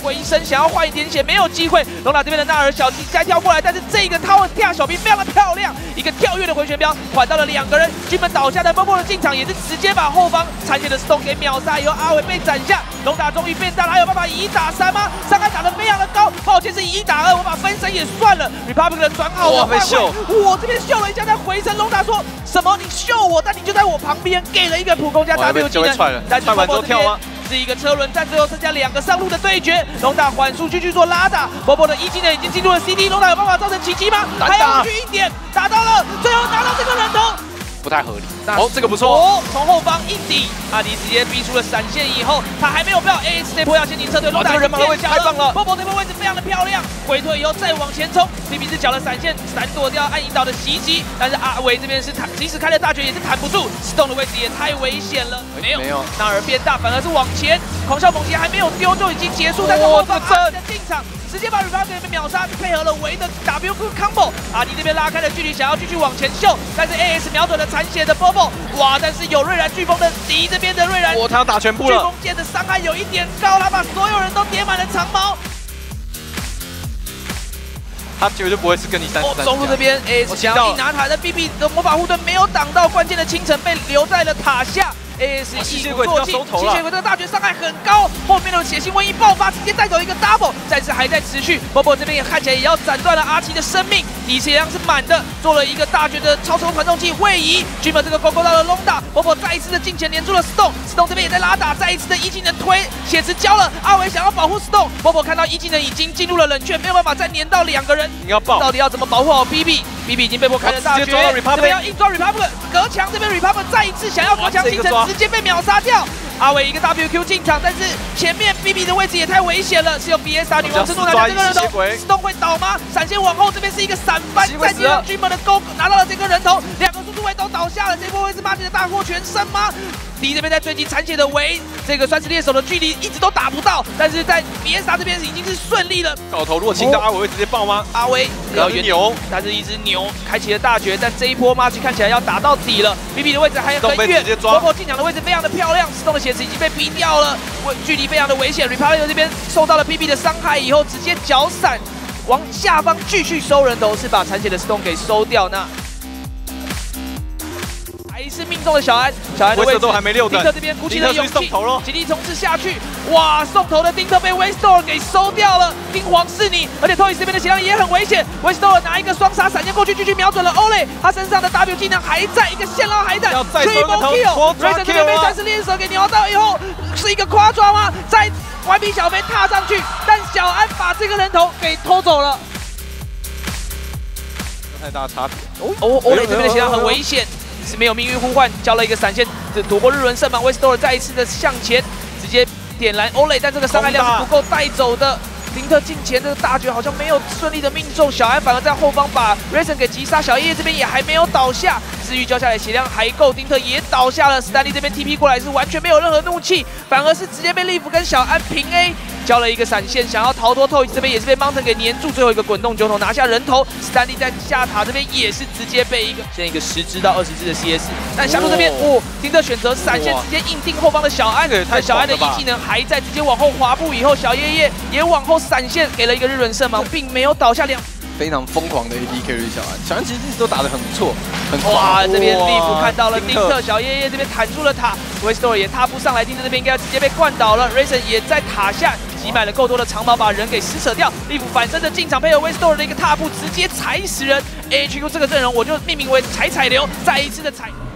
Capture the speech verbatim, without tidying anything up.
回声，想要换一点血，没有机会。龙塔这边的纳尔小鸡再跳过来，但是这个他跳小兵非常的漂亮，一个跳跃的回旋镖缓到了两个人，军本倒下的波波的进场也是直接把后方残血的 Stone 给秒杀，以后阿伟被斩下，龙塔终于变大了，还有办法以一打三吗？伤害打得非常的高，抱歉是以一打二，我把分身也算了。Republic 的转奥的换位，我这边秀了一下，再回身，龙塔说什么？你秀我，但你就在我旁边，给了一个普攻加 W 技能，但是波波这边是一个车轮战，最后剩下两个上路的对决，龙塔缓速继续做拉打，波波的一技能已经进入了 C D， 龙塔有办法造成奇迹吗？还要去一点，打到了，最后拿到这个人头。 不太合理。哦，这个不错。 哦，从后方一抵，阿迪直接逼出了闪现以后，他还没有爆 A S 这波要先行撤退，龙塔人马的位置太棒了。波波这波位置非常的漂亮，回退以后再往前冲 ，B B 是缴了闪现，闪躲掉暗引导的袭击，但是阿维这边是弹，即使开了大绝也是弹不住 ，Stone 的位置也太危险了。没有，没有，纳尔变大，反而是往前，狂笑猛击还没有丢就已经结束，但是后方阿迪的进场。 直接把 Republic 被秒杀，配合了维的 W Q combo， 阿迪这边拉开了距离，想要继续往前秀，但是 A S 瞄准了残血的 Bobo， 哇！但是有瑞然飓风的敌这边的瑞然， 哇，他要打全部了。飓风剑的伤害有一点高，他把所有人都叠满了长矛。 他绝对不会是跟你三十三。 中路这边 A S 想要一拿塔，但 B B 的魔法护盾没有挡到关键的清晨，被留在了塔下。 A S 一鼓作气，吸血鬼这个大绝伤害很高，后面的血腥瘟疫爆发，直接带走一个 double， 再次还在持续。波波这边也看起来也要斩断了阿奇的生命，底血量是满的，做了一个大绝的超抽传送器位移，军本这个勾勾到了龙打，波波再一次的近前连住了 Stone，Stone 这边也在拉打，再一次的一技能推，血池交了，阿伟想要保护 Stone， 波波看到一技能已经进入了冷却，没有办法再粘到两个人， 你要爆， 到底要怎么保护好 B B？B B 已经被迫开了大绝，这边要硬抓 Republic， 隔墙这边 Republic 再一次想要隔墙清晨，直接被秒杀掉。阿伟一个 W Q 进场，但是前面 B B 的位置也太危险了，是用 B S R 女王之怒拿下这个人头 ，Stone 会倒吗？闪现往后，这边是一个闪翻，再接上军门的勾拿到了这个人头，两个输出位都倒下了，这波会是马蒂的大获全胜吗？ 敌这边在追击残血的维，这个酸石猎手的距离一直都打不到，但是在比耶萨这边已经是顺利了。 搞头如果清到阿伟会直接爆吗？ 阿伟要牛， 但是一只牛开启了大绝，但这一波马奇看起来要打到底了。B B 的位置还很远，波波进场的位置非常的漂亮 ，Stone 的血池已经被逼掉了，距离非常的危险。Republic 这边受到了 B B 的伤害以后，直接脚闪往下方继续收人头，是把残血的 Stone 给收掉。那 还是命中了小安，小安的位置都还没六等， 丁特这边鼓起了勇气，极力冲刺下去，哇！送头的丁特被 Waystore 给收掉了，丁皇是你，而且 Toys 这边的血量也很危险 ，Waystore 拿一个双杀闪现过去，继续瞄准了 Ole， 他身上的 W 技能还在，一个线捞还在 ，Triple Kill，Razer 这边被三十猎手给瞄到以后，是一个夸抓吗？在顽皮小飞踏上去，但小安把这个人头给偷走了， 太大差别。 哦哦 ，Ole 这边的血量很危险。 是没有命运呼唤，交了一个闪现，躲过日轮圣芒 ，Waystore 再一次的向前，直接点燃 Ole， 但这个伤害量是不够带走的。丁特近前这个大绝好像没有顺利的命中，小安反而在后方把 Raisin 给击杀，小叶叶这边也还没有倒下，治愈交下来血量还够，丁特也倒下了 ，Stanley 这边 T P 过来是完全没有任何怒气，反而是直接被利弗跟小安平 A。 交了一个闪现，想要逃脱 ，Toys 这边也是被 Mountain 给黏住，最后一个滚动九头拿下人头。Stanley 在下塔这边也是直接被一个现在一个十支到二十支的 C S， 但下路这边哦，丁特选择闪现直接硬定后方的小安，但小安的一技能还在，直接往后滑步以后，小叶叶也往后闪现，给了一个日轮圣芒，并没有倒下两。 非常疯狂的 A D carry 小安，小安其实一直都打得很不错，很哇！这边利弗看到了丁特，小叶叶这边弹出了塔 ，Waystore 也踏不上来，丁特这边应该要直接被灌倒了 ，Raisin 也在塔下挤买了够多的长矛，把人给撕扯掉。利弗反身的进场，配合 Waystore 的一个踏步，直接踩死人。A H Q 这个阵容我就命名为踩踩流，再一次的踩。